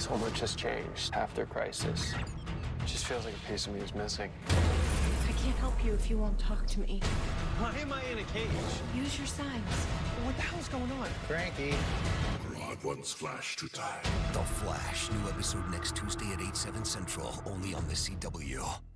So much has changed after Crisis. It just feels like a piece of me is missing. I can't help you if you won't talk to me. Why am I in a cage? Use your signs. What the hell's going on? Frankie. Grodd wants Flash to die. The Flash, new episode next Tuesday at 8/7 Central, only on the CW.